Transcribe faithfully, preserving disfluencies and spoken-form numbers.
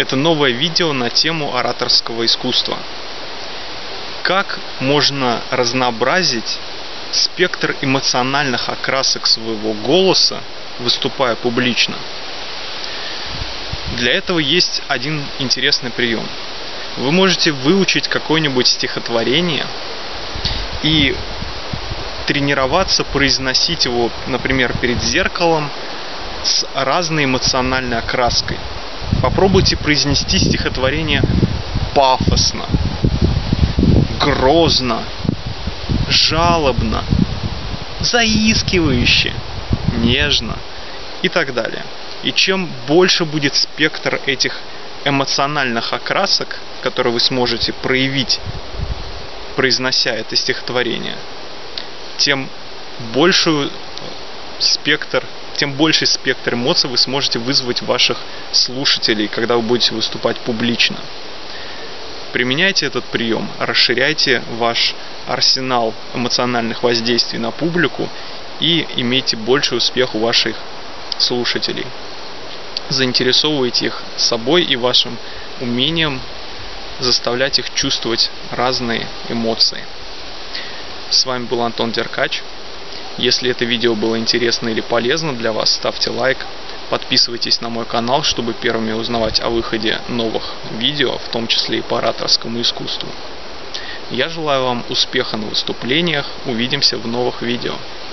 Это новое видео на тему ораторского искусства. Как можно разнообразить спектр эмоциональных окрасок своего голоса, выступая публично? Для этого есть один интересный прием. Вы можете выучить какое-нибудь стихотворение и тренироваться произносить его, например, перед зеркалом с разной эмоциональной окраской. Попробуйте произнести стихотворение пафосно, грозно, жалобно, заискивающе, нежно и так далее. И чем больше будет спектр этих эмоциональных окрасок, которые вы сможете проявить, произнося это стихотворение, тем большую спектр, тем больший спектр эмоций вы сможете вызвать в ваших слушателей, когда вы будете выступать публично. Применяйте этот прием, расширяйте ваш арсенал эмоциональных воздействий на публику и имейте больший успех у ваших слушателей. Заинтересовывайте их собой и вашим умением заставлять их чувствовать разные эмоции. С вами был Антон Деркач. Если это видео было интересно или полезно для вас, ставьте лайк, подписывайтесь на мой канал, чтобы первыми узнавать о выходе новых видео, в том числе и по ораторскому искусству. Я желаю вам успеха на выступлениях, увидимся в новых видео.